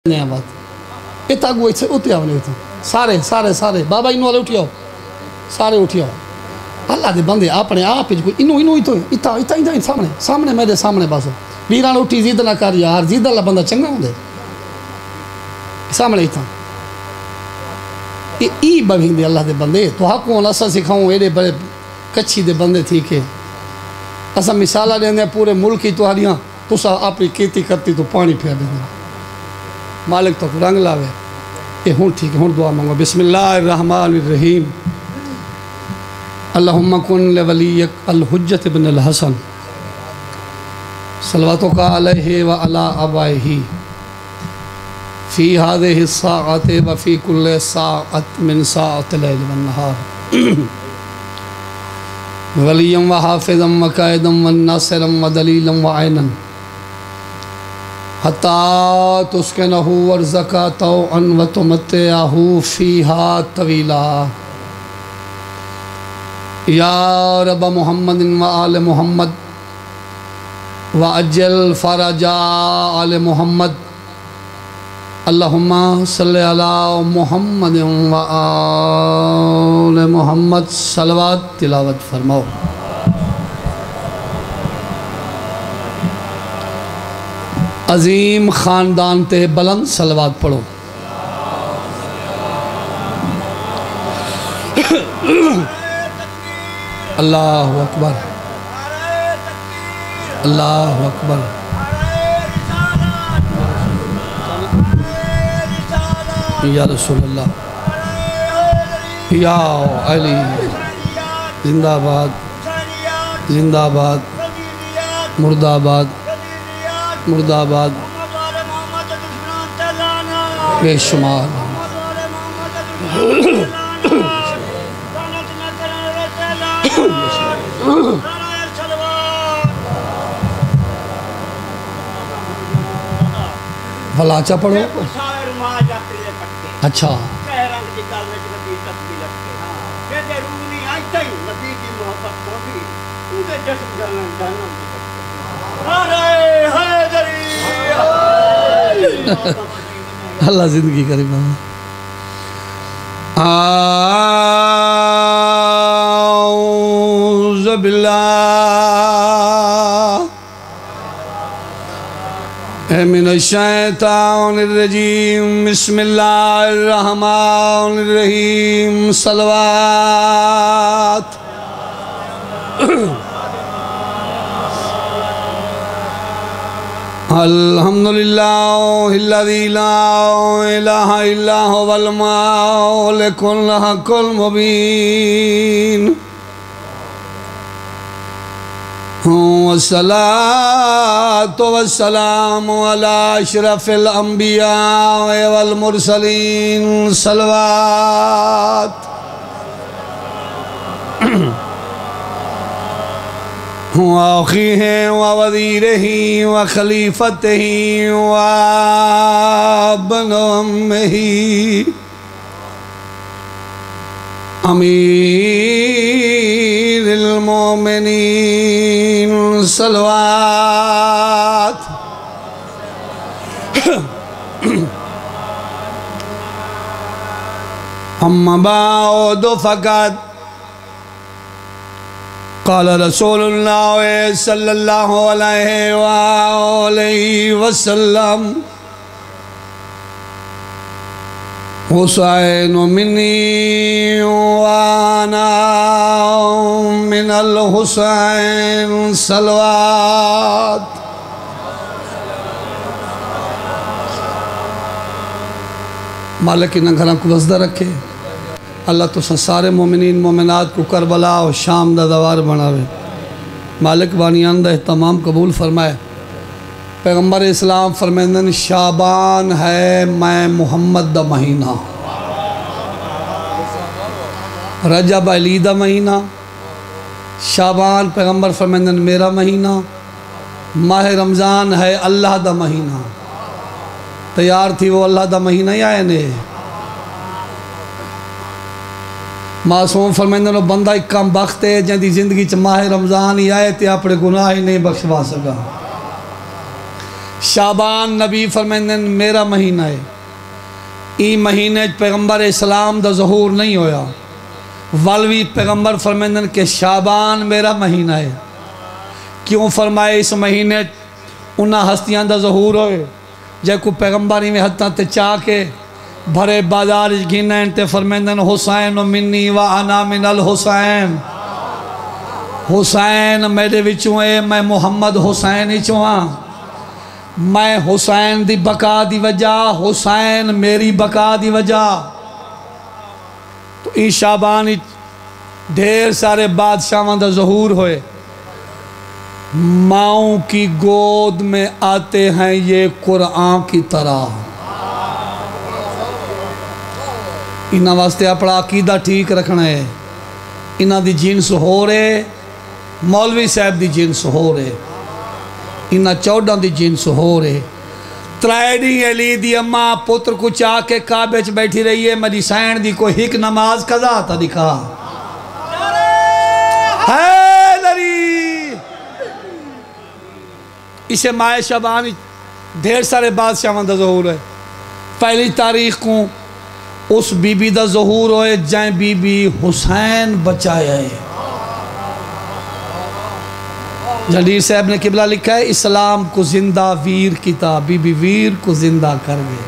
نیا بات اتھا گو اتھے آنے اتھا سارے بابا انہوں والے اٹھی آؤ سارے اٹھی آؤ اللہ دے بندے اپنے آپ انہوں سامنے میرے سامنے باسو بیران اٹھی زید نہ کر یار زید اللہ بندہ چنگا ہوں دے سامنے اتھا ای بھین دے اللہ دے بندے تو حقوں اسا سکھاؤں ایڈے بڑے کچھی دے بندے تھی کہ اسا مثالہ دینے پورے ملک ہی تو ہریاں تو سا اپنی کیتی کرتی تو پانی پھیر دینے مالک تو رنگ لاوے یہ ہون ٹھیک ہے ہون دعا مانگو بسم اللہ الرحمن الرحیم اللہم کن لولیک الحجت بن الحسن صلواتو کا علیہ وعلا آبائہی فی هذه الساعة وفی کل ساعت من ساعت لیل والنہار ولیم وحافظم وقائدم والناصرم ودلیلم وعینم حتی تسکنہو ورزکا توعن وتمتعہو فیہا طویلا یا رب محمد وآل محمد وعجل فرجا آل محمد اللہم صلی علی محمد وآل محمد صلوات تلاوت فرماؤ عظیم خاندان تے بلند صلوات پڑھو اللہ اکبر اللہ اکبر یا رسول اللہ یا علی زندہ آباد زندہ آباد مردہ آباد مردہ آباد بے شمار فلاچہ پڑھو اچھا اللہ زندگی کریم اعوذ باللہ من الشیطان الرجیم بسم اللہ الرحمن الرحیم صلوات الحمدللہ الذی لا الہ الا هو الملک الحق المبین والصلاة والسلام على اشرف الانبیاء والمرسلین صلوات وأخيه ووزيره وخليفته وابن أمه أمير المؤمنين صلوات أما بعد فقد قال رسول اللہ صلی اللہ علیہ وآلہ وسلم حسین منی وانا من الحسین صلوات مالک انہاں گھراں کو وزدہ رکھے اللہ تو سارے مومنین مومنات کو کربلا و شام دا دوار بناوے مالک بانیان دا اہتمام قبول فرمائے پیغمبر اسلام فرمیندن شعبان ہے میں محمد دا مہینہ رجب علی دا مہینہ شعبان پیغمبر فرمیندن میرا مہینہ ماہ رمضان ہے اللہ دا مہینہ تیار تھی وہ اللہ دا مہینہ ہی آئے نے معصوم فرمیندن بندہ ایک کم بخت ہے جن دی زندگی چ ماہ رمضان ہی آئے تے اپنے گناہ ہی نہیں بخشوا سکا شعبان نبی فرمیندن میرا مہینہ ہے، ای مہینے پیغمبر اسلام دا ظہور نہیں ہویا، والوی پیغمبر فرمیندن کہ شعبان میرا مہینہ ہے۔ کیوں فرمائے اس مہینے انہا ہستیاں دا ظہور ہوئے؟ جے کو پیغمبری میں حتیٰ تے چاہ کے بھرے بازار گھنین تے فرمیندن حسین منی و انا من الحسین، حسین میرے وچوں اے، میں محمد حسین ہی چوہاں، میں حسین دی بقا دی وجہ، حسین میری بقا دی وجہ۔ تو ای شعبان ڈھیر سارے بادشاہاں دا ظہور ہوئے، ماؤں کی گود میں آتے ہیں یہ قرآن کی طرح۔ انہاں واسطے اپنا عقیدہ ٹھیک رکھنا ہے، انہاں دی جنس ہو رہے، مولوی صاحب دی جنس ہو رہے، انہاں 14 دی جنس ہو رہے۔ ترائیڈی علی دی اماں پتر کو چاہ کے کعبے چ بیٹھی رہی ہے، میری سین دی کوئی ہک نماز قضا تھا دکھا اسے ماہ شعبان ڈھیر سارے بادشاہاں دا ظہور ہے۔ پہلی تاریخ کو اس بی بی دا ظہور ہوئے جائیں بی بی حسین بچایا ہے۔ جلیل صاحب نے قبلہ لکھا ہے اسلام کو زندہ ویر کیتا، بی بی ویر کو زندہ کر گئے۔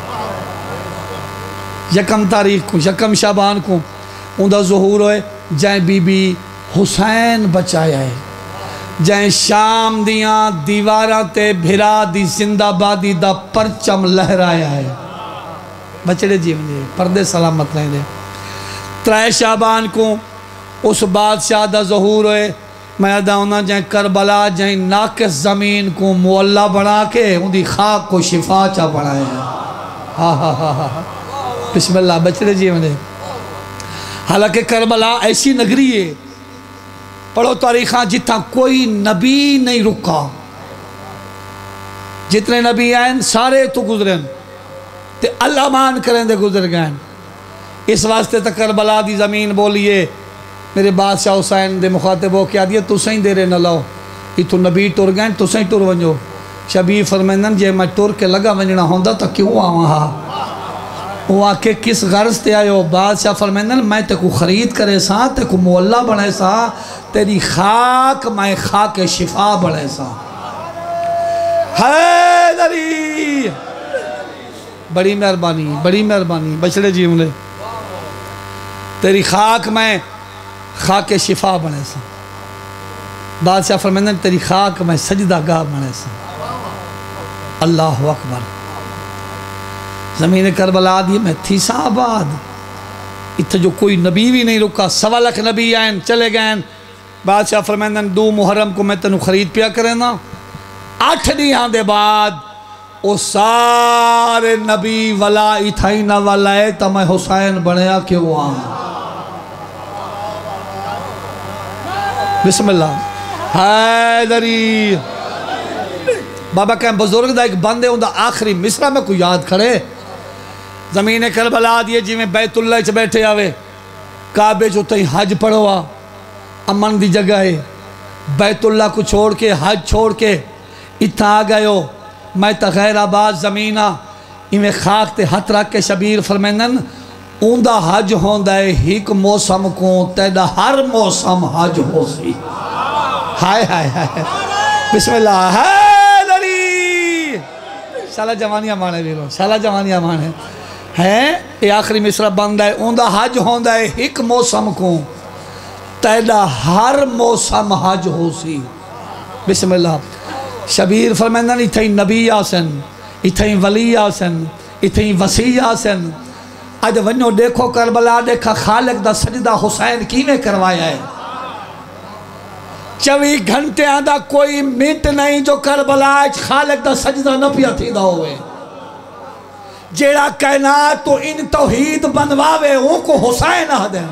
یکم تاریخ کو، یکم شعبان کو ان دا ظہور ہوئے جائیں بی بی حسین بچایا ہے، جائیں شام دیاں دیواراں تے بھرا دی زندہ بادی دا پرچم لہرایا ہے۔ بچڑے جیون دے پردے سلامت رہیں دے۔ ترائے شعبان کو اس بادشاہ دا ظہور ہوئے، میں ادا ہونا جائیں کربلا جائیں ناقص زمین کو معلّہ بنا کے ان دی خاک کو شفا چاہ بڑھائے ہیں۔ بسم اللہ بچڑے جیون دے۔ حالانکہ کربلا ایسی نگری ہے، پڑھو تاریخاں جتنا کوئی نبی نہیں رکا، جتنے نبی آئیں سارے تو گزریں تے اللہ مان کریں دے گزر گئیں۔ اس واسطے تک کربلا دی زمین بولیے میرے بادشاہ حسین دے مخاطب ہو کیا دیا تو سہیں دے رہے نہ لاؤ، یہ تو نبی ٹور گئیں تو سہیں ٹور ونجو۔ شبیر فرمیندن جے میں ٹور کے لگا ونجنا ہوندہ تا کیوں آوہاں؟ وہ آکے کس غرض تے آئے ہو؟ بادشاہ فرمیندن میں تے کو خرید کرے ساں، تے کو معلّہ بڑھے ساں، تیری خاک میں خاک شفا بڑھے ساں۔ حیدری بڑی مہربانی، بڑی مہربانی بچڑے جیونے، تیری خاک میں خاک شفا بنے سا۔ بادشاہ فرمیندن تیری خاک میں سجدہ گاہ بنے سا۔ اللہ اکبر۔ زمین کربلا دی میں تھی سا آباد، اتھا جو کوئی نبی بھی نہیں رکا، 1.25 لاکھ نبی آئیں چلے گئیں۔ بادشاہ فرمیندن 2 محرم کو میں تنوں خرید پیا کریں نا، 8 دیاں دے بعد او سارے نبی ولا اتھائی نہ والائے تا میں حسین بنیا کیوں آن۔ بسم اللہ حیدری۔ بابا کہیں بزرگ دا ایک بندے ہوں دا آخری مصرہ میں کو یاد کھڑے، زمین کربلا دیئے جی میں بیت اللہ چھ بیٹھے آوے، کعبے جو تہیں حج پڑھوا، امن دی جگہ ہے، بیت اللہ کو چھوڑ کے حج چھوڑ کے اتھا آ گئے ہو، میں تا غیر آباد زمینہ میں خاک تے ہتھ رکھ کے شبیر فرمیندن اوندہ حج ہوندہ ہے ہیک موسم کو تیدہ ہر موسم حج ہو سی۔ ہائے ہائے ہائے بسم اللہ حیدری۔ شالہ جوانیاں مانے بھی لو، شالہ جوانیاں مانے ہیں۔ یہ آخری مصرہ بندہ ہے اوندہ حج ہوندہ ہے ہیک موسم کو تیدہ ہر موسم حج ہو سی۔ بسم اللہ۔ شبیر فرمیندن اتھائی نبی آسن، اتھائی ولی آسن، اتھائی وسیع آسن۔ آج ونیو دیکھو کربلا دیکھا خالق دا سجدہ حسین کی میں کروایا ہے۔ 24 گھنٹے آندہ کوئی منٹ نہیں جو کربلا خالق دا سجدہ نہ پیا تھی دا ہوئے۔ جیڑا کائنات تو ان توحید بنواوے ان کو حسین آ دیں۔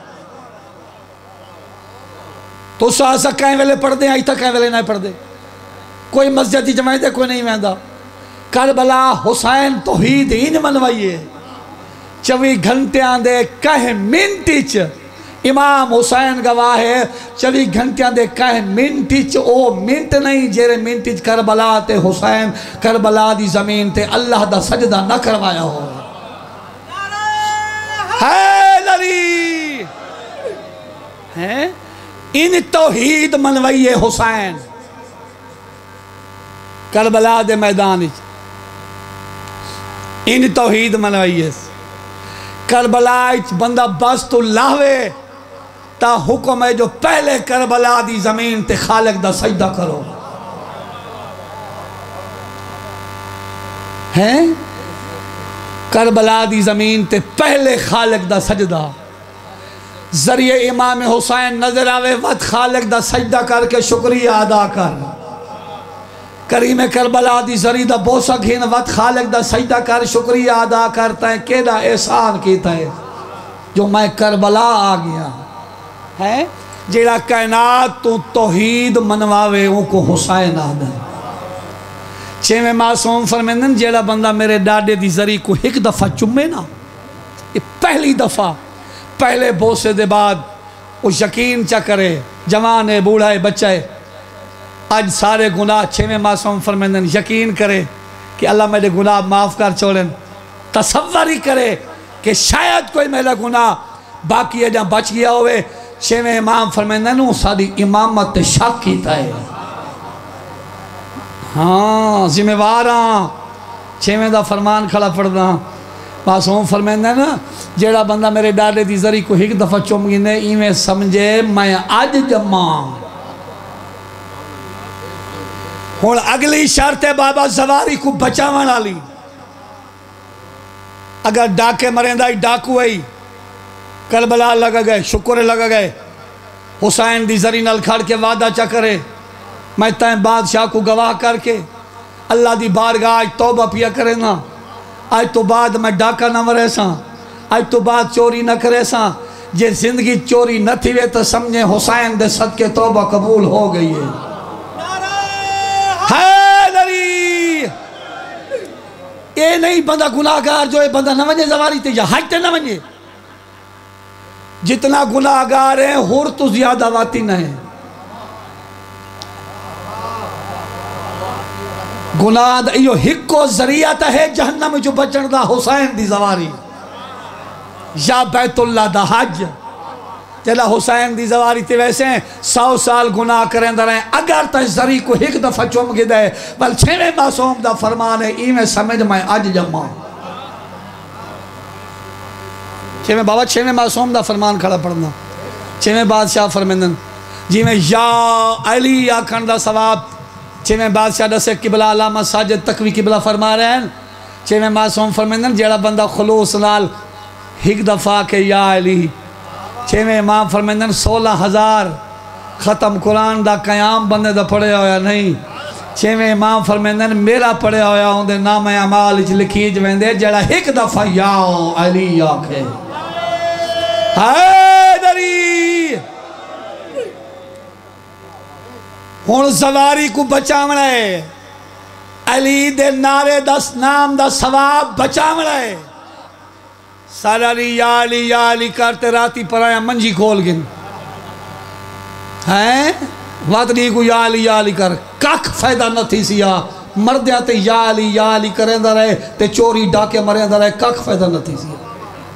تو ساسا کہیں ویلے پڑھ دیں، آئی تا کہیں ویلے نہیں پڑھ دیں، کوئی مسجد ہی جماعت دے کوئی نہیں مہندہ۔ کربلا حسین توحید ہی نہیں منوائیے۔ 24 گھنٹے آندے کہیں منٹیچ امام حسین گواہ ہے 24 گھنٹیاں دے کہیں منٹیچ او منٹ نہیں جیرے منٹیچ کربلا تے حسین کربلا دی زمین تے اللہ دا سجدہ نہ کروایا ہو حیدری ان توحید منوئی حسین کربلا دے میدان ان توحید منوئی کربلا بندہ بس تو لاوے تا حکم ہے جو پہلے کربلا دی زمین تے خالق دا سجدہ کرو ہیں کربلا دی زمین تے پہلے خالق دا سجدہ ذریعے امام حسین نظر آوے وقت خالق دا سجدہ کر کے شکریہ ادا کر کریم کربلا دی ذریعہ دا بوسہ گھین وقت خالق دا سجدہ کر شکریہ ادا کرتا ہے کیڑا احسان کیتا ہے جو میں کربلا آ گیا ہے جیڑا کائنات تو توحید منواوے ان کو حسین آدھا چھویں معصوم فرمیندن جیڑا بندہ میرے ڈاڈے دی ذریعہ کو ایک دفعہ چمے نا یہ پہلی دفعہ پہلے بوسے دے بعد وہ یقین چا کرے جوان ہے بوڑھا ہے بچہ ہے آج سارے گناہ چھویں معصوم فرمیندن یقین کرے کہ اللہ میرے گناہ معاف کر چھوڑیں تصور ہی کرے کہ شاید کوئی میرا گناہ باقی ہے جہاں بچ گیا ہوئے چھویں امام فرمیندن وہ ساری امامت شک کیتا ہے ہاں ذمہ واراں چھویں دا فرمان کھڑا پڑھنا معصوم فرمیندن جیڑا بندہ میرے ڈاڈے دی ذریعہ کو ایک دفعہ چوم گینے ایویں سمجھے میں آج جمع ہون اگلی شرط ہے بابا زواری کو بچاوانا لی اگر ڈاکے مرندہ ڈاکو ہے کربلا لگا گئے شکر لگا گئے حسین دی ذریعہ نل کھڑ کے وعدہ چا کرے میں تائیں بادشاہ کو گواہ کر کے اللہ دی بارگاہ آج توبہ پیا کرے نا آج تو بعد میں ڈاکہ نہ مرے ساں آج تو بعد چوری نہ کرے ساں جے زندگی چوری نہ تھی وے تو سمجھے حسین دے صدقے توبہ قبول ہو گئی ہے حیدری اے نہیں بندہ گناہگار جو ہے بندہ نہ ونجے زواری تے یا حج تے نہ ونجے جتنا گناہگار ہیں ہور تو زیادہ واتی نہ ہیں گناہ دا ایو ہکو ذریعہ تا ہے جہنم جو بچن دا حسین دی زواری یا بیت اللہ دا حج جلا حسین دی زواری تے ویسے ہیں 100 سال گناہ کریں در ہیں اگر تا ذریعہ کو ایک دفعہ چوم گے دے بل چھویں معصوم دا فرمان ہے ایمیں سمجھ میں آج جمع چھویں بابا چھویں معصوم دا فرمان کھڑا پڑھنا چھویں بادشاہ فرمیندن جی میں یا علی آکھن دا ثواب چھویں بادشاہ دسے قبلہ علامہ ساجد تقوی قبلہ فرما رہے ہیں چھویں معصوم فرمیندن جیڑا بندہ خلوص نال ایک دفعہ کے یا علی چھویں امام فرمیندن 16,000 ختم قرآن دا قیام بندے دا پڑھے ہویا نہیں چھویں امام فرمیندن میرا پڑھے ہویا ہوں دے نام اعمال اچھ لکھی جویں دے جیڑا ایک دفعہ یا علی آکھے حیدری ہون زواری کو بچامنا ہے علی دے نعرے دس نام دا ثواب بچامنا ہے سارا علی یا علی کرتے راتی پر آیا منجی کھول گن ہیں واتنی کو یا علی کر کک فائدہ نہ تھی سیا مردیاں تے یا علی کریں دا رہے تے چوری ڈاکے مریں دا رہے کک فائدہ نہ تھی سیا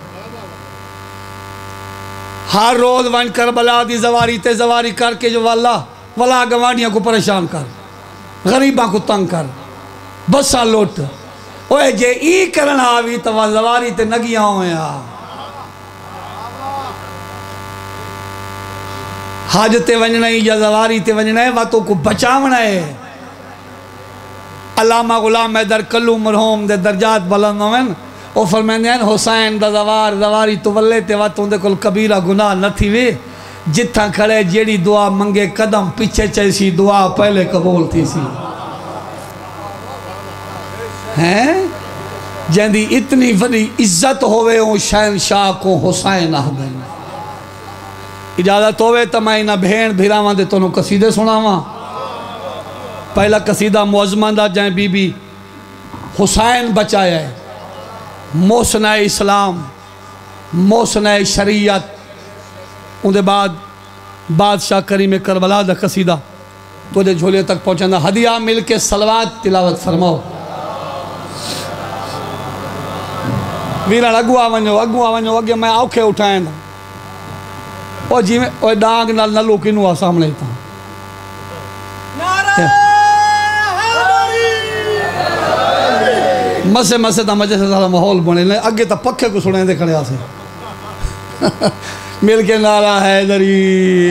ہر روز ون کربلا دی زواری تے زواری کر کے جو والا گوانیاں کو پریشان کر غریباں کو تنگ کر بسا لوٹ اوے جے ای کرنا آوی تو زواری تے نگیاں ہوئے حاجتے ونجنا ہے یا زواری تے ونجنا ہے واتوں کو بچاونا ہے علامہ غلام حیدر کلو مرحوم دے درجات بلند ہوئے او فرمیندے ہیں حسین دا زواری تو ولے تے واتوں دے کل کبیرہ گناہ نہ تھی وے جتھاں کھڑے جیڑی دعا منگے قدم پیچھے چیسی دعا پہلے قبول تھی سی ہیں جہاں اتنی بڑی عزت ہوئے ہوں شہنشاہ کو حسین آدھیں اجازت ہوئے تو میں انہا بھین بھیراواں دے تو قصیدے سناواں پہلا قصیدہ معظمہ دا جائیں بی بی حسین بچایا ہے محسنہ اسلام محسنہ شریعت اندے بعد بادشاہ کریم کربلا دا قصیدہ تو دے جھولے تک پہنچانا ہدیہ مل کے صلوات تلاوت فرماؤ ویران اگو آوانیو اگے میں آوکھے اٹھائیں دا اور جی میں اور ڈانگ نال نلو کنو سامنے تھا مسے تا مجھے سے سارا محول بنے اگے تا پکھے کو سنے دے کھڑے آسے مل کے نعرہ حیدری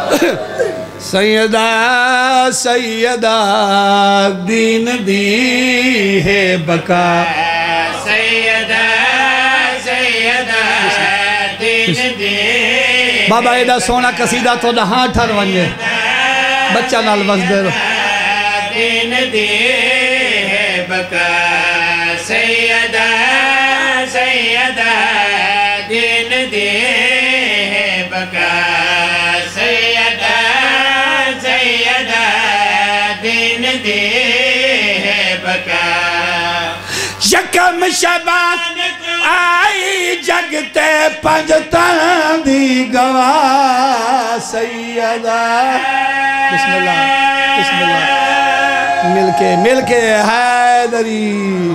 سیدہ سیدہ دین دی ہے بکا سیدہ سیدہ دین دی بابا ایڈا سونا قصیدہ تو دا ہاں ٹھر ونجے بچہ نال وز دے رو دین دی ہے بکا سیدہ سیدہ دین دی ہے بکا سیدہ سیدہ دین دی ہے بکا یکم شبان آئی جگتے پنجتان دی گواہ سیدہ بسم اللہ مل کے حیدری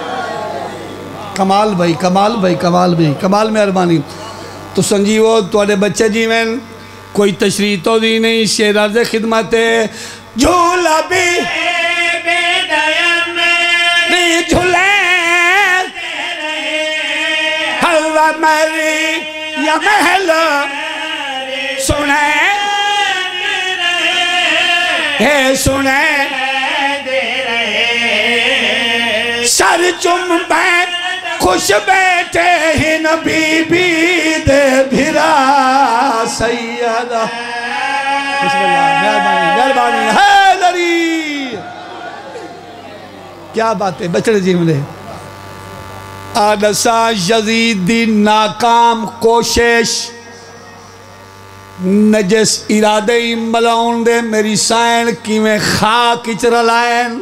کمال بھائی کمال مہربانی تو سنجیو توڑے بچے جیوین کوئی تشریح تو دی نہیں شیر عرض خدمت جھولا بھی بے دیم بھی جھولے ہوا میری یا محل سنے سنے سر چم بیٹھ خوش بیٹھے ہی نبی بی دے بھرا سیدہ بسم اللہ مہربانی حیدری کیا بات ہے بچڑے جی ملے آدسا یزید دی ناکام کوشش نجس ارادے ملاؤن دے میری سائن کی میں خاک اچرا لائن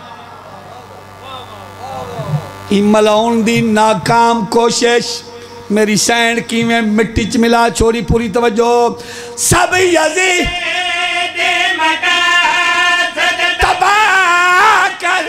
ملاؤن دی ناکام کوشش میری سائن کی میں مٹی چ ملا چھوڑی پوری توجہ سب یزید تباہ کر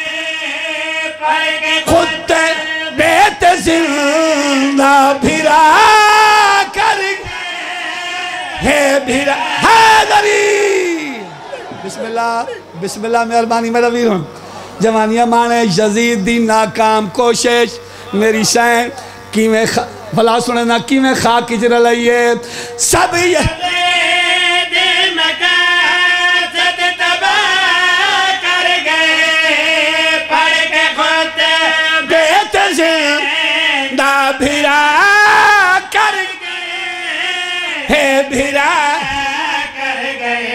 خود بیت زندہ بھرا کر ہے بھرا حیدری بسم اللہ مہربانی میرا ویر ہوں جوانیاں مانے یزید دی ناکام کوشش میری سائن کی میں بھلا سننا کی میں خاک اجر لئیے سب یزید مقاصد تباہ کر گئے پڑھ کے خود بیت زندہ بھرا کر گئے ہے بھرا کر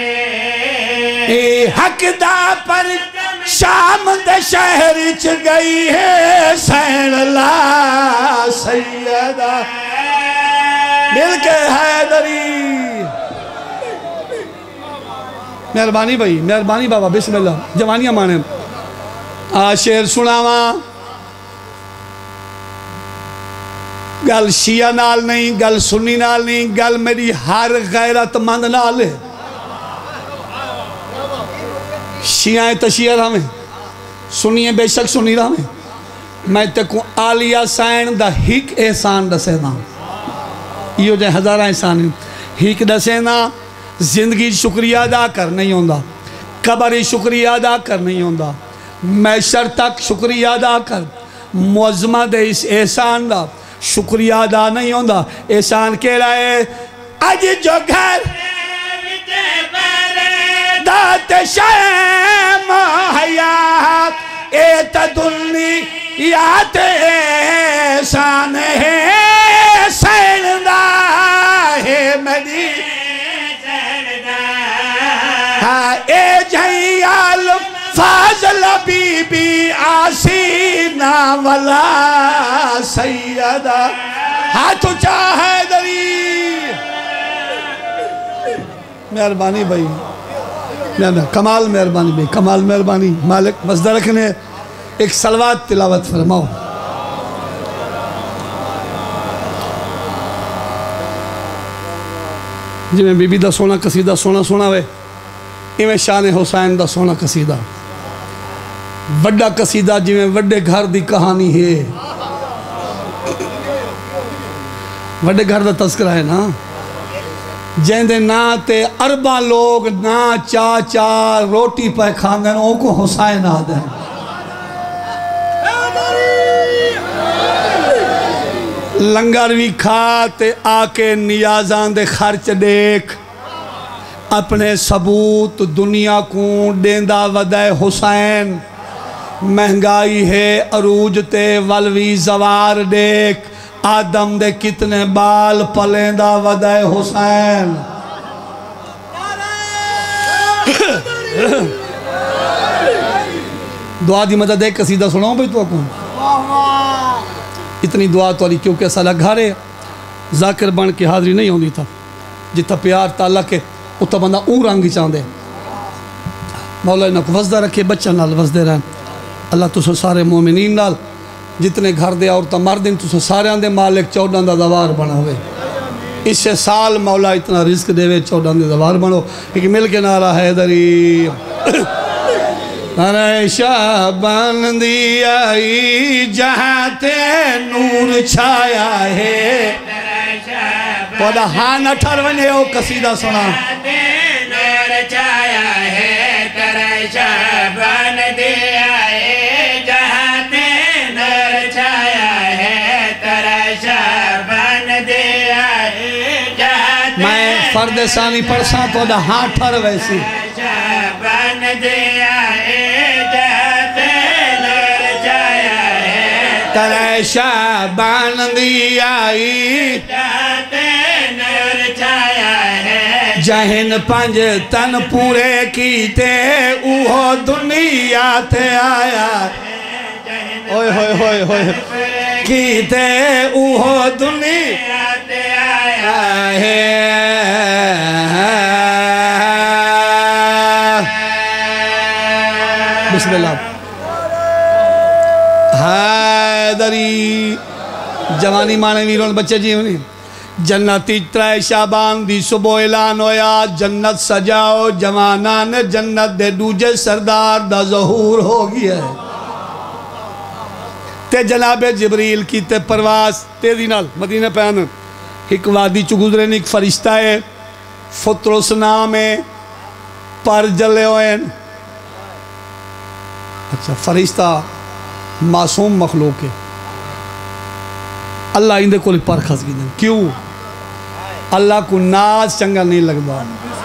گئے حق دا پر شام دے شہر چ گئی ہے سین لا سیدہ مل کے حیدری مہربانی بھائی مہربانی بابا بسم اللہ جوانیاں مانے شعر سناواں گل شیعہ نال نہیں گل سنی نال نہیں گل میری ہر غیرت مند نال ہے شیعہ تشیعہ ہمیں سنیے بے شک سنی رہا میں تکوں آلیہ سائن دا ہیک احسان دسینا یہ جو ہزارہ احسان ہیک دسینا زندگی شکریہ ادا کر نہیں ہوندہ قبری شکریہ ادا کر نہیں ہوندہ محشر تک شکریہ ادا کر معظمہ دے اس احسان دا شکریہ ادا نہیں ہوندہ احسان کہہ رہا ہے آج جو گھر دات شیم حیات ایتدلنی یات احسان ہے سیندہ ہے میری اے جہیال فاضل بی بی آسینہ والا سیدہ ہاتھ چاہے دری مہربانی بھائی کمال مہربانی بھائی کمال مہربانی مالک مصدر رکھنے ایک صلوات تلاوت فرماؤ جی میں بی بی دا سونا قصیدہ سونا وے ایویں شان حسین دا سونا قصیدہ وڈا قصیدہ جی میں وڈے گھر دی کہانی ہے وڈے گھر دا تذکرہ ہے نا جیندے نا تے ارباں لوگ نا چا روٹی پہ کھاندے ان کو حسین آدھے لنگر بھی کھاتے آکے نیازان دے خرچ دیکھ اپنے ثبوت دنیا کو ڈیندہ ودائے حسین مہنگائی ہے عروج تے ولوی زوار دیکھ آدم دے کتنے بال پلیندہ ودائے حسین دعا دی مدد ایک قصیدہ سناؤں بھئی تو اکون اتنی دعا تو علی کیونکہ ایسا لگا رہے ذاکر بن کے حاضری نہیں ہوندی تھا جتا پیار تعالیٰ کے اتا بندہ اون رنگی چاندے مولا انہا کو وزدہ رکھے بچہ نال وزدے رہن اللہ تو سارے مومنین نال جتنے گھر دے عورتہ مردین تو سارے آندے مالک 14 دا دوار بنا ہوئے اس سے سال مولا اتنا رزق دے وے 14 دا دوار بنو ایک مل کے نعرہ حیدری ارے شابان دی آئی جہاں تے نور چھایا ہے پودا ہاں نٹھر ونجے ہو قصیدہ سنا نور چھایا ہے ترے شابان دی آئی جہاں تے نور چھایا ہے ترے شابان دی آئی جہاں تے میں فرد ثانی پرساں پودا ہاں ٹھر ویسی شابان دی آئی ترے شابان دی آئی جہن پنج تن پورے کیتے اوہو دنیا تے آیا اوہ ہوئے ہوئے ہوئے کیتے اوہو دنیا تے آیا ہے بسم اللہ حیدری جوانی مانے ویرون بچے جی ہونی جنتی ترائے شابان دی صبح اعلان ہویا جنت سجاؤ جوانان جنت دے دوجے سردار دا ظہور ہو گیا ہے تے جناب جبریل کی تے پرواز تیزی نال مدینہ پیان ایک وادی چو گزرے نے ایک فرشتہ ہے فطرس نام ہے پر جلے ہوئے اچھا فرشتہ معصوم مخلوق ہے اللہ اندے کو لی پر خس گی دیں کیوں اللہ کو ناز چنگا نہیں لگتا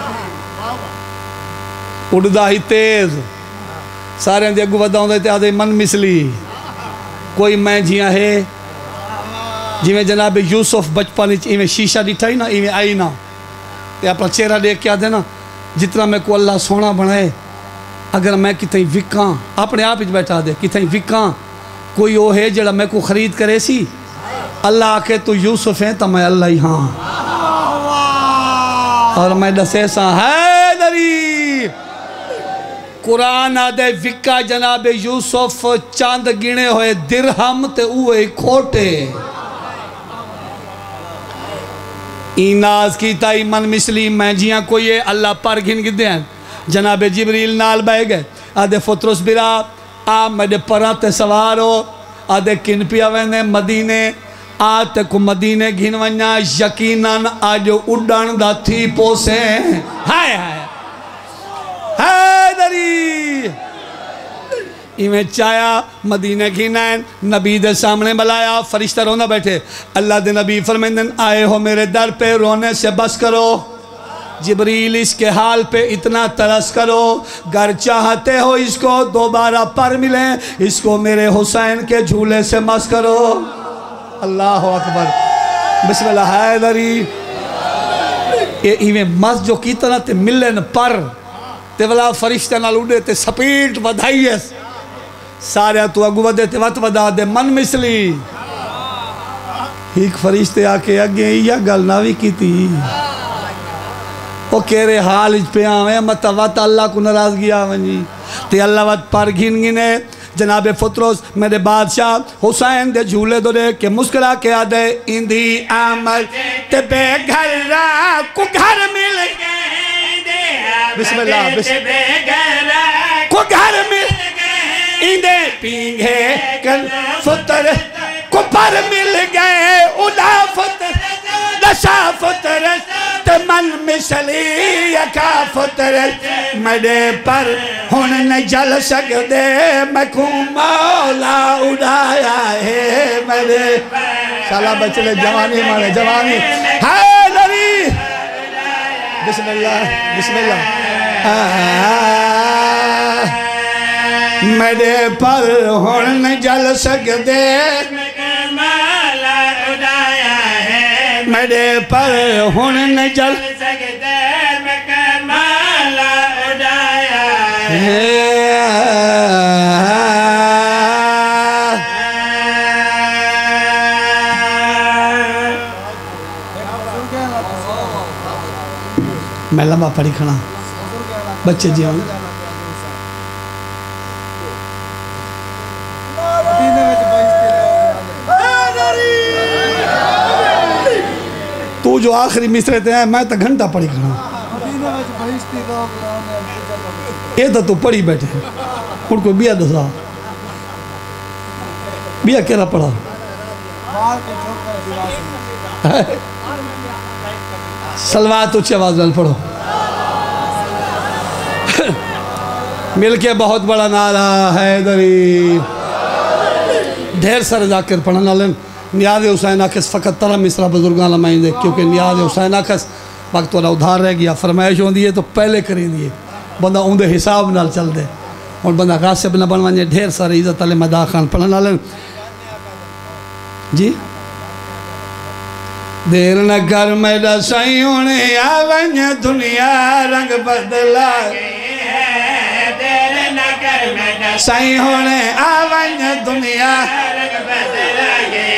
اڑدہ ہی تیز سارے اندے اگو ودہ ہوندے تے آدھے من مثلی کوئی میں جیاں ہے جی میں جناب یوسف بچپانی ایویں شیشہ ڈٹھائی نا ایویں آئی نا تے اپنا چہرہ دیکھ کے آدھے نا جتنا میں کو اللہ سونا بنائے اگر میں کتیں وکاں اپنے آپ اچھ بیٹھا دے کتیں وکاں کوئی وہ ہے جڑا میں کو خرید کرے سی اللہ آکے تو یوسف ہیں تو میں اللہ ہی ہاں اور میں دسے سا حیدری قرآن آدھے وکا جناب یوسف چاند گنے ہوئے درہم تے اوے کھوٹے ایناز کی تائی من مثلی میں جیاں کوئی ہے اللہ پر گھن گدے ہیں جناب جبریل نال بہ گئے آدھے فطرس برا آ میڈے پراتے سوارو آدھے کن پیا ویندے مدینے آتے کو مدینے گھن ونیا یقیناً آج اڈان دا تھی پوسے ہائے ہائے حیدری ایمیں چایا مدینے گھنائن نبی دے سامنے بلایا فرشتہ رونا بیٹھے اللہ دے نبی فرمیندن آئے ہو میرے در پہ رونے سے بس کرو جبریل اس کے حال پہ اتنا ترس کرو گر چاہتے ہو اس کو دوبارہ پر ملیں اس کو میرے حسین کے جھولے سے مس کرو اللہ اکبر بسم اللہ حیدری ایویں مس جو کی طرح تے ملن پر تے والا فرشتہ نہ لوڈے تے سپیٹ بدھائیے سارے تو اگو ودے تے وقت ودا دے من مثلی ایک فرشتے آکے اگے یا گل نہ بھی کی تھی وہ کہہ رہے حال اج پہ آویں مطا وقت اللہ کو ناراض گیا ونجی تے اللہ وقت پر گھن گنے جناب فطروس میرے بادشاہ حسین دے جھولے دو دے کہ مسکرا کے آدھے اندھی آمد تے بے گھر را کو گھر مل گئے بسم اللہ کو گھر مل اندھے پینگے کل فطر کو پر مل گئے ادا فطر دشا فطر من مثلی یکا فطر میرے پر ہن نہ جل سکدے میں کو مولا اڑایا ہے میرے سالہ بچلے جوانی مانے جوانی حیدری بسم اللہ میرے پر ہن نہ جل سکدے میرے پر ہن نہ جل سکتے میں کمالا اڑایا میں لمبا پڑھی کھنا بچے جی ہوں تو جو آخری مصرے تھے ہیں میں تا گھنٹہ پڑھی کھنا یہ تا تو پڑھی بیٹھے ان کو بیا دسا بیا کہنا پڑھا سلوات اچھی آواز میں پڑھو مل کے بہت بڑا نعرہ حیدری ڈھیر سارے ذاکر پڑھنا لیں نیاز حسین آکس فقط ترہ مصرہ بزرگاں لمائیں دے کیونکہ نیاز حسین آکس وقت والا ادھار رہ گیا فرمائش ہوں دیئے تو پہلے کریں دیئے بندہ اندے حساب نال چل دے اور بندہ غاسب نہ بنوانیے ڈھیر سارے عزت علی مدہ خان پڑھنا لیں جی دیر نہ کر میرا سائیوں نے آوین دنیا رنگ بدلا دیر نہ کر میرا سائیوں نے آوین دنیا رنگ بدلا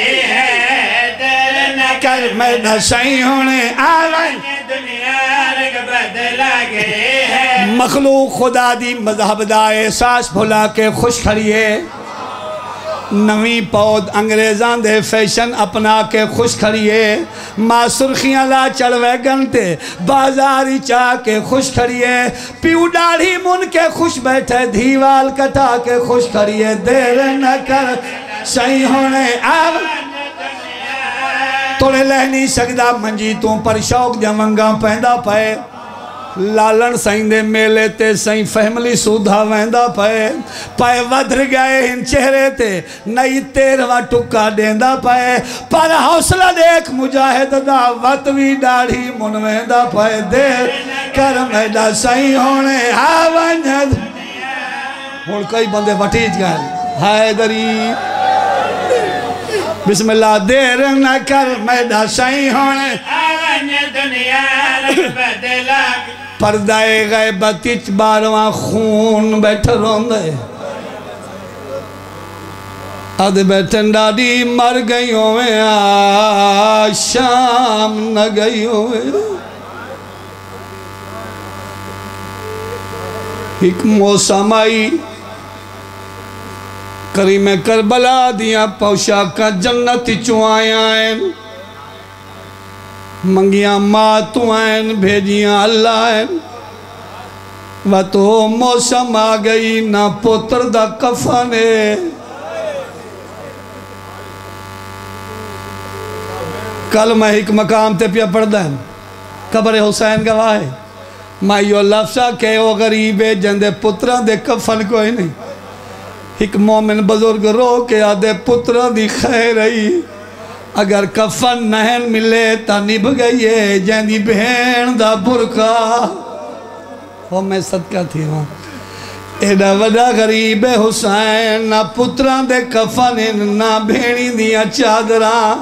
کر میرا سائیوں نے آوین دنیا رنگ بدلا گئے ہے مخلوق خدا دی مذہب دا احساس بھلا کے خوش کھڑیے نویں پود انگریزان دے فیشن اپنا کے خوش کھڑیے ماں سرخیاں لا چڑوے گنتے بازاری چاہ کے خوش کھڑیے پیو ڈاڑھی من کے خوش بیٹھے دھیوال کٹا کے خوش کھڑیے دیر نہ کر سائیوں نے آوین توڑے لہ نہیں سکدا منجی توں پر شوق جمنگاں پہندہ پائے لالن سائیں دے میلے تے سائیں فہملی سودھا ویندہ پائے پائے ودر گئے ان چہرے تے نئی تیرواں ٹکا دیندہ پائے پر حوصلہ دیکھ مجاہد دا وطوی ڈاڑھی من ویندہ پائے دیر کر میڈا سائیں ہونے آوانجد اور کئی بندے وٹیج گئے حیدری بسم اللہ دیر نہ کر میڈا سائیں ہونے آوان دنیا رنگ بدلا پردائے غیبت اچ بارواں خون بیٹھ روندے آدھے بیٹھن ڈاڑی مر گئی ہوئے شام نہ گئی ہوئے ایک موسم آئی کریم کربلا دیا پوشا کا جنت چوائیں آئیں منگیاں ماتوں آئیں بھیجیاں اللہ آئیں و تو موسم آگئی نہ پتر دا کفانے کل میں ایک مقام تے پیا پڑھ دیں قبر حسین گواہ ہے مائیو لفظہ کہ او غریبے جندے پتران دے کفن کوئی نہیں ایک مومن بزرگ رو کے آدھے پتران دی خیر آئی اگر کفن نہن ملے تا نبھ گئیے جیندی بہن دا برکا وہ میں صدقہ تھی ہوں ایڈا وڈا غریب حسین نہ پتران دے کفن نہ بہنی دیا چادران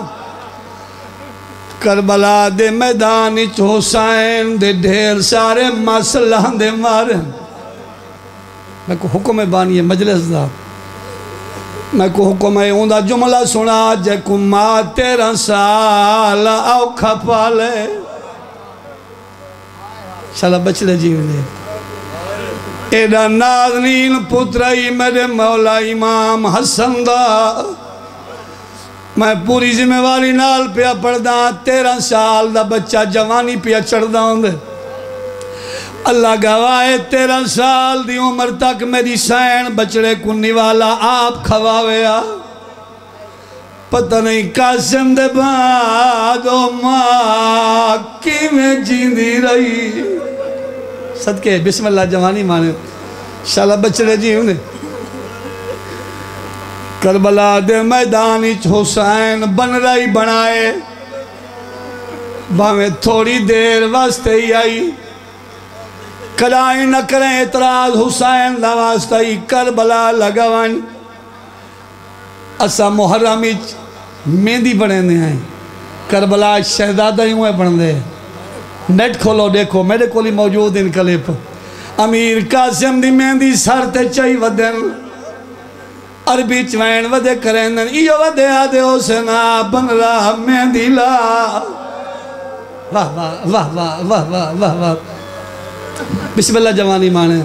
کربلا دے میدان اچ حسین دے ڈھیر سارے مسئلہ دے مارن میں کو حکم بانی مجلس دا میں کو حکم ہے اندھا جملہ سنا جے کو ماں 13 سال اوکھا پالے شاءاللہ بچلے جیون دے ایڈا نازنین پترائی میرے مولا امام حسن دا میں پوری ذمہ واری نال پیا پڑھدا 13 سال دا بچہ جوانی پیا چڑھدا ہوندے اللہ گواہ 13 سال دی عمر تک میری سین بچڑے کنی والا آپ کھواویا پتہ نہیں قاسم دے بعد او ماں کی میں جیندی رہی صدقے بسم اللہ جوانی مانے شاءاللہ بچڑے جی ہونے کربلا دے میدانی حسین بن رہی بنائے باویں تھوڑی دیر واسطے ہی آئی کرائی نہ کریں اعتراض حسین دا واسطہ ہی کربلا لگوان اسا محرمی مہندی بنے دے ہیں کربلا شہزادہ ہی ہوئے بن دے نیٹ کھولو دیکھو میرے کولی موجود ان کلپ امیر قاسم دی مہندی سارتے چاہی ودن عربی چوین ودے کریں دن ایو ودے آدھے ہو سنا بن رہا مہندی لا واہ واہ واہ واہ واہ واہ واہ واہ بسم اللہ جوانی مانے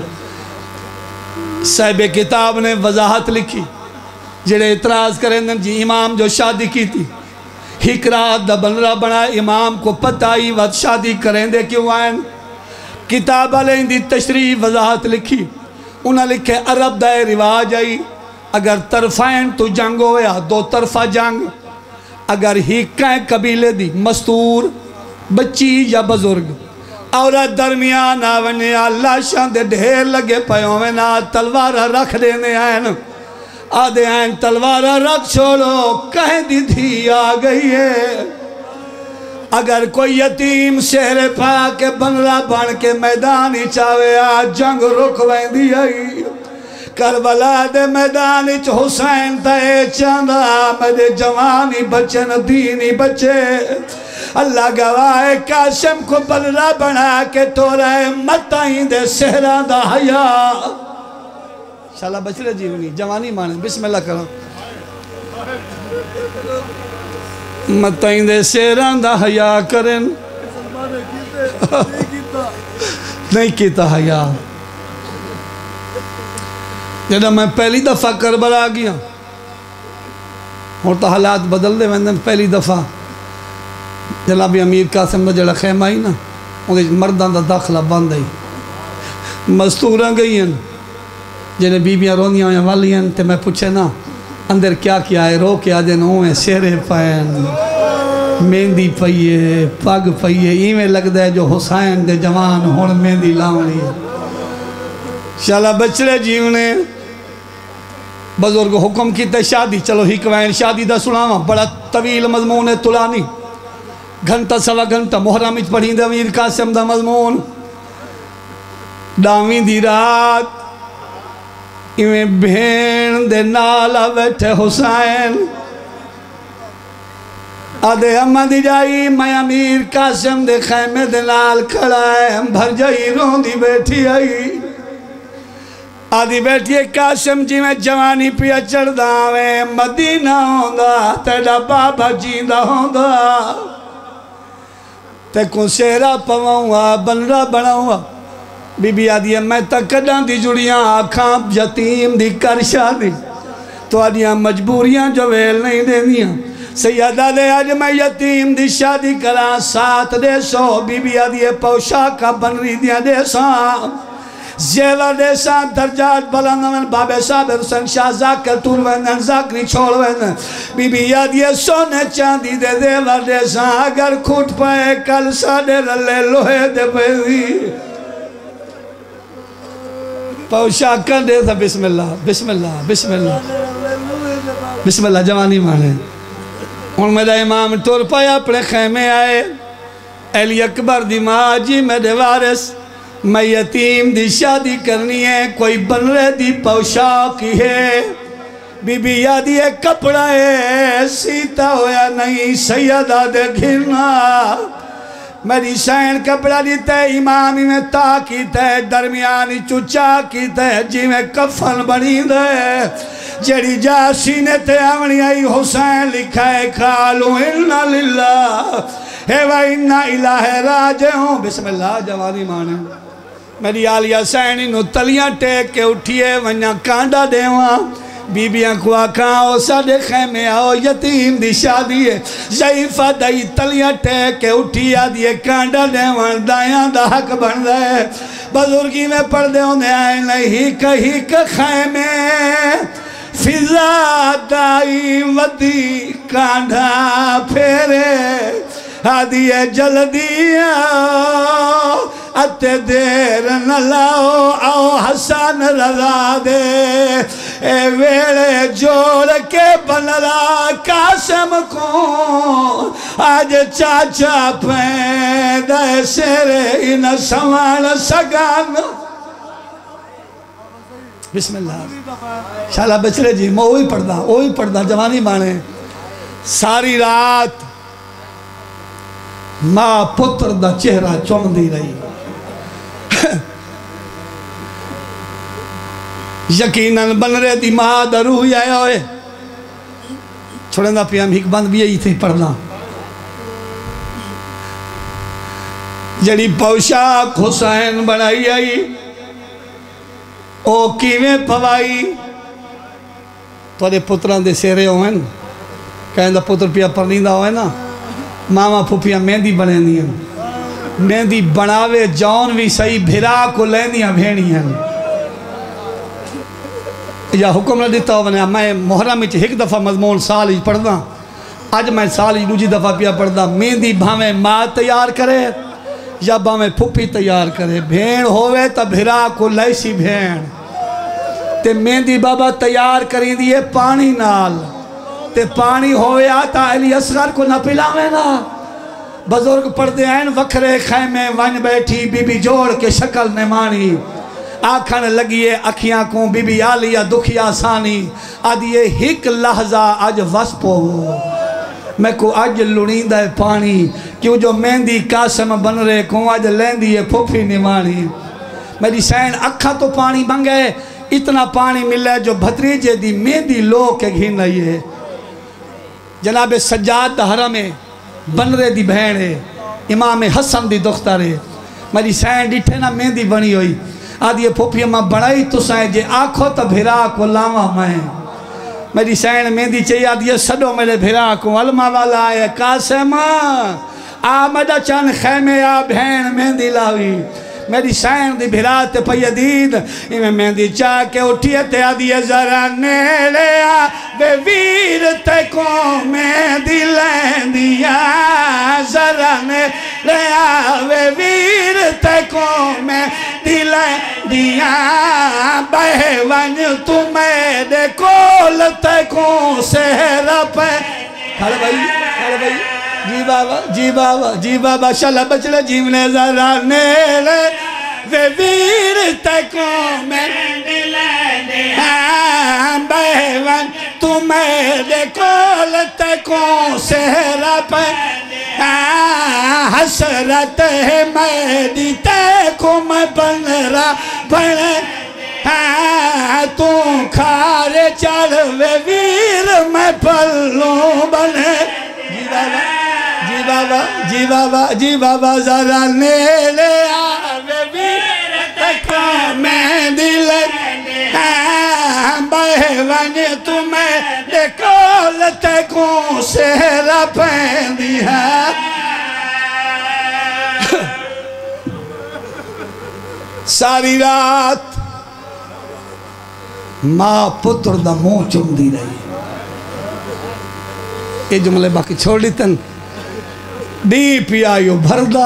صاحب کتاب نے وضاحت لکھی جڑے اعتراض کریں دن جی امام جو شادی کی تھی ہک رات دا بنرا بنا امام کو پتہ ہی وقت شادی کریں دے کیوں آئیں کتاب علیہ دی تشریح وضاحت لکھی انہاں لکھے عرب دا رواج آئی اگر طرفین تو جنگ ہویا 2 طرفہ جنگ اگر ہکیں قبیلے دی مستور بچی یا بزرگ عورت درمیان آونے اللہ شاند ڈھیر لگے پیوں میں نا تلوارہ رکھ دینے آئیں آدھے آئیں تلوارہ رکھ چھوڑو کہیں دی دھی آگئی ہے اگر کوئی یتیم شہر پا کے بنرا بن کے میدانی چاہوے آج جنگ رکھویں دی آئی کربلا دے میدانی چ حسین تے چاندہ میرے جوانی بچن دینی بچے اللہ گواہ قاسم کو بنرا بنا کے تو رہے متائیں دے سہران دا حیاء شاءاللہ بچڑے جیونی جوانی مانے بسم اللہ کرو متائیں دے سہران دا حیاء کریں نہیں کیتا حیاء جب میں پہلی دفعہ کربلا گیا اور تو حالات بدل دے میں پہلی دفعہ جناب امیر قاسم دا جڑا خیمہ ہی نا انہیں مردان دا داخلہ باندھ آئی مستورہ گئی ہیں جنہیں بیبیاں رونیاں ہوئیں والی ہیں تے میں پوچھے نا اندر کیا کیا ہے رو کیا دن ہوئے سیرے پائن مہندی پئیے پاگ پئیے ایمیں لگ دے جو حسین دے جوان ہون مہندی لاؤنی شاءاللہ بچڑے جیونے بزرگ حکم کی تے شادی چلو ہی کوین شادی دا سناواں بڑا طویل مضمون ہے تلانی گھنٹہ سوا گھنٹہ محرم اچ پڑھیں دے امیر قاسم دا مضمون ڈاویں دی رات ایویں بھین دے نالا بیٹھے حسین آدھے ہمیں دی جائی میں امیر قاسم دے خیمے دے نال کھڑا ہے بھر جائی رون دی بیٹھی آئی آدھی بیٹھی قاسم جی میں جوانی پیا چڑھ داویں مدینہ ہوندہ تیڑا بابا جیندہ ہوندہ تے کون سیرا پواؤں بنرا بناؤں بی بی آدھی ہے میں تکڑاں دی جڑیاں آکھاں یتیم دی کر شادی تو آدھیاں مجبوریاں جو ویل نہیں دینیاں سیدہ دے آج میں یتیم دی شادی کراں 7 دے سو بی بی آدھی ہے پوشاکہ بنری دیاں دے ساں زیور دے ساں درجات بلندن بابے صابر حسین شاہ زاکر تور ویندن زاکری چھوڑ ویندن بی بی یاد یہ سونے چاندی دے دیور دے ساں اگر کھوٹ پائے کل ساڑے رلے لوہے دے پیدی پوشاکہ دے تھا بسم اللہ بسم اللہ بسم اللہ بسم اللہ جوانی مانے ان میرا امام ٹور پایا اپنے خیمے آئے علی اکبر دی ماں جی میرے وارث میں یتیم دی شادی کرنی ہے کوئی بنرے دی پوشاکی ہے بی بی یادی ہے کپڑا ہے سیتا ہویا نہیں سیدہ دے گھرنا میری شائن کپڑا دیتا ہے امامی میں تاکی تے درمیانی چچا کی تے جی میں کفن بنی دے جڑی جا سینے تے آمنی آئی حسین لکھا ہے کھالو انہا للہ ہے و انہا الہ راجے ہوں بسم اللہ جوانی مانے میری آلیہ سینی نو تلیاں ٹیک کے اٹھیے ونیا کانڈا دیواں بیبیاں کو آکھاں او ساڑے خیمے آؤ یتیم دی شادی ہے ضعیفہ دائی تلیاں ٹیک کے اٹھیا دیئے کانڈا دیواں دائیاں دا حق بن دے بزرگی میں پردے ہونے آئے نہیں کہیں کہ خیمے فضا دائی ودی کانڈا پھیرے آدھیے جلدیاں اتے دیر نہ لاؤ آؤ حسن رضا دے اے ویڑے جوڑ کے بنرا قاسم کو آج چاچا پیدا سیرے ان سوان سگان بسم اللہ شالا بچڑے جی میں وہی پڑھدا جوانی بانے ساری رات ماں پتر دا چہرہ چوم دی رہی یقیناً بن رہے دی ماں دا روح آیا ہوئے چھوڑیں دا پیام ہک بند بھی آئی تھی پڑھنا جڑی پوشاک حسین بنائی آئی او کیویں پوائی تو دے پتران دے سیرے ہوئے کہیں دا پتر پیا پرنیدہ ہوئے نا ماما پھوپیاں مہندی بنے دیا مہندی بناوے جون بھی صحیح بھرا کو لیندیاں بھینیاں یا حکم نہ دیتا ہو میں محرم اچھ ایک دفعہ مضمون سال ہی پڑھدا آج میں سال ہی دوجی دفعہ پیا پڑھدا مہندی بھاویں ماں تیار کرے یا بھاویں پھوپی تیار کرے بھین ہوئے تا بھرا کو لیسی بھین تے مہندی بابا تیار کریں دیئے پانی نال تے پانی ہوئے آتا علی اصغر کو نہ پلاوے نا بزرگ پردے ہیں وکھرے خیمے ون بیٹھی بی بی جوڑ کے شکل نمانی آکھن لگیے اکھیاں کو بی بی آلیہ دکھیا سانی آدھیے ہک لحظہ آج وسپو میں کو آج لڑیندہ ہے پانی کیوں جو مہندی قاسم بن رہے کو آج لیندی ہے پھوپھی نمانی میری سین اکھا تو پانی بنگے اتنا پانی ملے جو بھتریجے دی مہندی لو کے گھن رہی ہے جناب سجاد دا حرم بن رہے دی بہن ہے امام حسن دی دختر ہے میری سین ڈٹھے نا مہندی بنی ہوئی آدھی پھوپی اماں بڑائی تو سائیں جے آنکھو تا بھرا کو لاما میں میری سین مہندی چاہیے آدھی سڈو میرے بھرا کو علمہ والا آئے قاسم آمدہ چند خیمے آ بہن مہندی لاوی میری سین دی بھرات پہ دید میں مہندی چاہ کے اٹھیے تے آدھی ذرا نیلے آ بے ویر تے کو مہندی لیندیا ذرا نیلے آ بے ویر تے کو مہندی لیندیا بہے ون تمہیں دے کول تے کو سہرہ پہ کھڑے بھائی جی بابا جی بابا شالا بچڑے جیونے ذرا نیلے وے ویر تکو مہندی لیندی بہون تمہیں دے کول تکو سہرہ پہ حسرت ہے مہندی تکو میں بن رہا بڑے تو کھارے چڑھ وے ویر میں پلوں بنے جی بابا ذرا نیلے آوے ویر تکو مہندی لیندی بہون تمہیں دے کول تکو سہرہ پہندی ہے ساری رات ماں پتر دا منہ چم دی رہی یہ جملے باقی چھوڑ لیتن دی پیائیو بھردا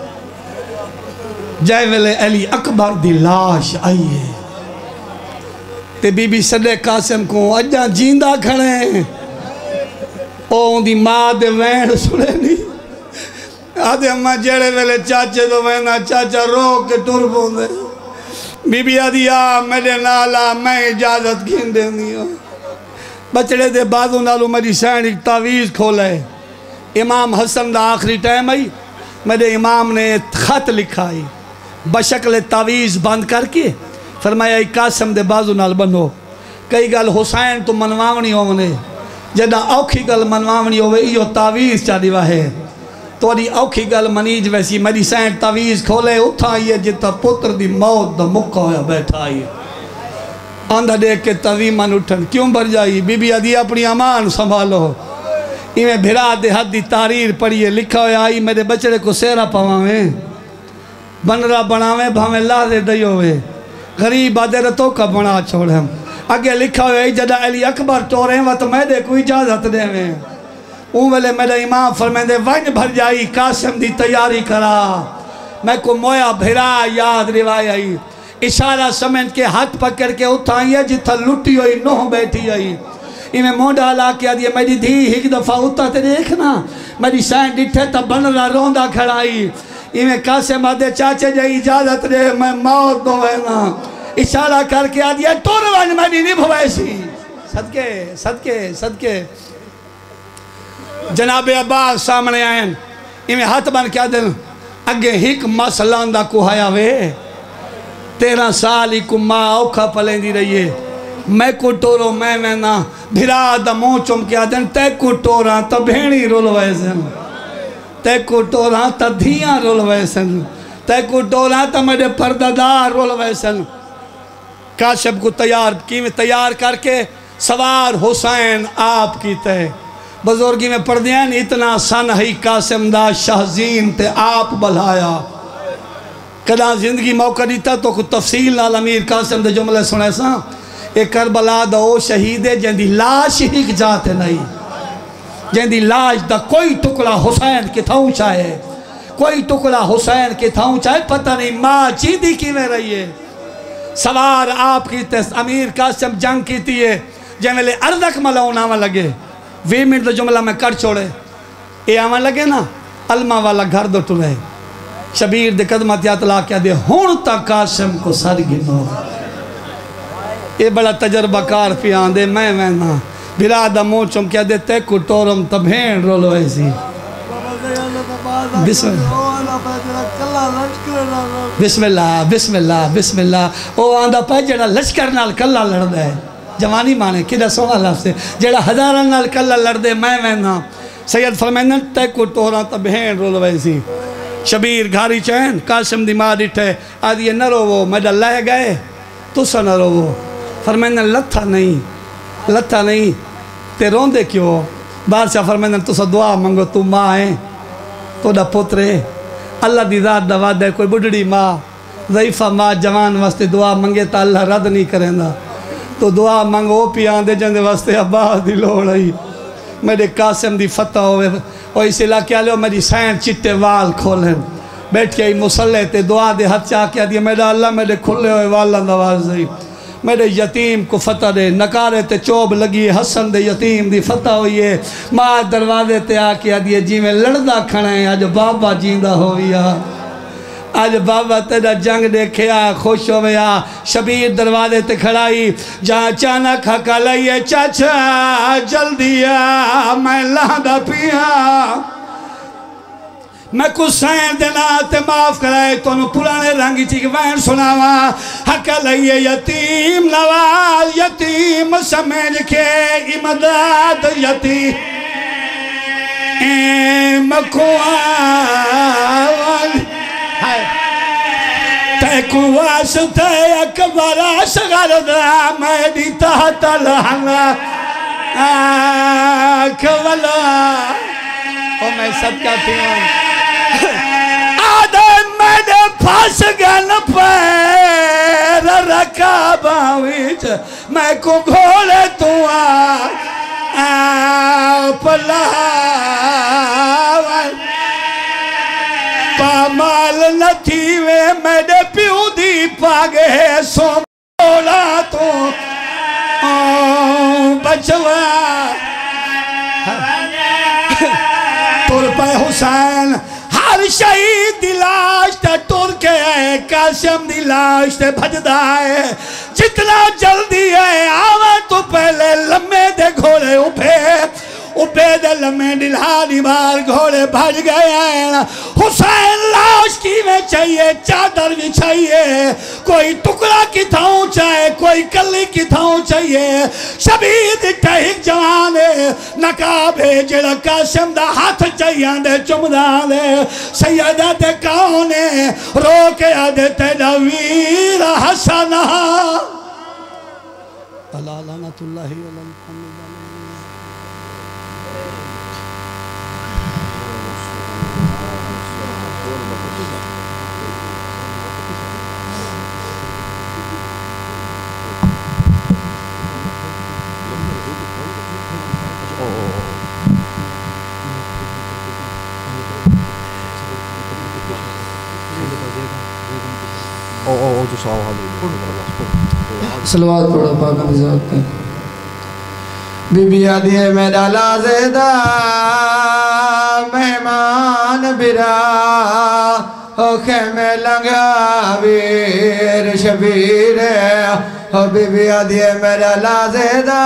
جائے ویلے علی اکبر دی لاش آئیے تے بی بی صدے قاسم کو اجاں جیندہ کھڑے او دی ماں دے وین سنے نہیں آدھے اماں جڑے ویلے چاچے دو وینا چاچا رو کے ٹر بوندے بی بی آدھی میرے نالا میں اجازت گھن دے دیا بچڑے دے بازو نالو میری سین ایک تعویز کھولے امام حسن دا آخری ٹائم آئی میرے امام نے خط لکھائی بشکل تعویز بند کر کے فرمایا قاسم دے بازو نال بنو کئی گل حسین تو منواونی ہونے جدہ اوکھی گل منواونی ہوئے یہ تعویز چاہ دیوا ہے توڑی اوکھی گل منیج ویسی میری سینٹ تعویز کھولے اتھا آئیے جتا پتر دی موت دا مکہ ہویا بیٹھا آئیے آندھا دیکھ کے تعویمان اٹھن کیوں بھر جائی بی بی آدھی اپنی امان سنبھالو میں بھرا دے حد دی تاریر پڑھئے لکھا ہویا آئی میرے بچڑے کو سیرہ پواویں بنرہ بناویں بھامیں لازے دیو ہوئے غریب آدھے رتو کا بنا چھوڑے ہم آگے لکھا ہویا جدہ علی اکبر ٹورے ہیں تو میں دے کوئی اجازت دے میں ویلے میرے امام فرمائیں دے ونج بھر جائی قاسم دی تیاری کرا میں کو مویا بھرا یاد روائے آئی اشارہ سمجھ کے ہاتھ پکڑ کے اٹھائی ہے جتھا لٹی ہوئی نوہ بیٹھی آئی میں مونڈا لا کے آدھی میری دھی ایک دفعہ اٹھا تے دیکھنا میری سائن ڈٹھے تا بنرہ روندہ کھڑائی میں قاسم آدھے چاچے جائے اجازت دے میں موت دو ہے نا اشارہ کر کے آدھی ہے ٹور ون میری نہیں بھویسی صدقے صدقے صدقے جناب عباس سامنے آئین میں ہاتھ بن کیا دن اگے ہک مسلاندہ کو آیا وے 13 سال ہی کو ماں اوکھا پلیں دی رہیے میں کو ٹورو میں نا بھرا دا موں چم کیا دن تے کو ٹورا تا بھینی رول ویسن تے کو ٹورا تا دھیاں رول ویسن تے کو ٹورا تا میرے پردادار رول ویسن قاسم کو تیار کر کے سوار حسین آپ کی تے بزرگی میں پڑھ دیا اتنا سنہی قاسم دا شہزین تے آپ بلھایا کدا زندگی موقع دیتا تو کو تفصیل نال امیر قاسم دے جملے سنے سا ایک کربلا دا او شہید ہے جن دی لاش ہی جاتے نہیں جن دی لاش دا کوئی ٹکڑا حسین کے تھاؤں چاہے کوئی ٹکڑا حسین کے تھاؤں چاہے پتہ نہیں ماں چیدی کی میں رہی ہے سوار آپ کی تیس امیر قاسم جنگ کی تھی ہے جن میں لے اردک ملاؤں آمہ لگے 20 منٹ دا جملہ میں کر چھوڑے اے آمہ لگے نا علمہ والا گھر دو ٹھلے شبیر دے قدمت یا طلاق کیا دے ہون تا قاسم کو سر گنو اے بڑا تجربہ کار پی آن دے میں نا بھرا دا موں چم کیا دے تے کو ٹورم تا بھین رولو ایسی بسم اللہ بسم اللہ بسم اللہ بسم اللہ او آندہ پہ جڑا لشکر نال کلا لڑ دے جوانی مانے کدھا سونا لفظ ہے جڑا ہزاران نال کلا لڑ دے میں نا سید فرمائن تے کو ٹورا تا بہن رولو ایسی شبیر گھاری چین قاسم دی ماں ڈٹھے آدھی نہ رو وہ میڈا لے گئے تو سا نہ رو وہ فرمائن لتھا نہیں تے رون دے کیوں بادشاہ فرمائن تو سا دعا منگو تو ماں ہے تو دا پترے اللہ دی ذات دوا دے کوئی بڑھڑی ماں ضعیفہ ماں جوان واسطے دعا منگے تا اللہ رد نہیں کریں دا تو دعا منگو پی آندے جندے واسطے عباس دی لوڑ آئی میرے قاسم دی فتح ہوئے اور اس علاقے آلے میری سین چٹے وال کھولیں بیٹھ کے مسلح تے دعا دے حد چاہ کیا دیا میرا اللہ میرے کھلے ہوئے والا نواز دئی میرے یتیم کو فتح دے نکارے تے چوب لگی حسن دے یتیم دی فتح ہوئی ہے ماں دروازے تے آ کیا دیا جی میں لڑدا کھڑے آج بابا جیندہ ہویا آج بابا تیرا جنگ دیکھیا خوش ہویا شبیر دروازے تے کھڑائی جہاں چانک حقا لئیے چاچا جلدی آ میں لہدہ پیا میں کچھ سین دینا تے معاف کرائے تو انہوں پرانے رنگی چی کہ وین سناوا حقا لئیے یتیم نواز یتیم سمجھ کے امداد یتیم مکوان تیکو واسطے اکبرا سگردہ میں دیتا تلہنا کبلا او میں صدقہ تیوں آدھے میں نے پھاس گن پیر رکھا باویچ میں کو گھولے تو پلاوان پامال نتیوے میں نے پیو دی پاگے سو بولا تو بچوا تور پہ حسین ہر شہید دی لاش تے ٹور کے آئے قاسم دی لاش تے بھجدہ آئے جتنا جلدی ہے آوے تو پہلے لمحے دے گھوڑے اپھے عبید لمحے ڈلہانی بار گھوڑے بھج گئے ہیں حسین لاش کی میں چاہیے چادر بھی چاہیے کوئی ٹکڑا کی تھاؤں چاہے کوئی کلی کی تھاؤں چاہیے شبید ٹہک جوانے نقابے جڑا قاسم دا ہاتھ چاہیے دے چمدانے سیدہ تے کاؤنے رو کے آدھے تیجا ویر حسنہ اللہ لعنت اللہ علیہ صلوات پڑھو پاک مزاد کے بی بی آدھیے میں ڈالا زیدہ مہمان برا خیمے لنگا ویر شبیر بی بی آدھیے میں ڈالا زیدہ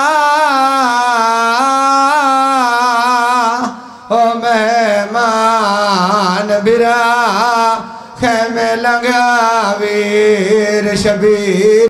مہمان برا خیمے لنگا ویر شبیر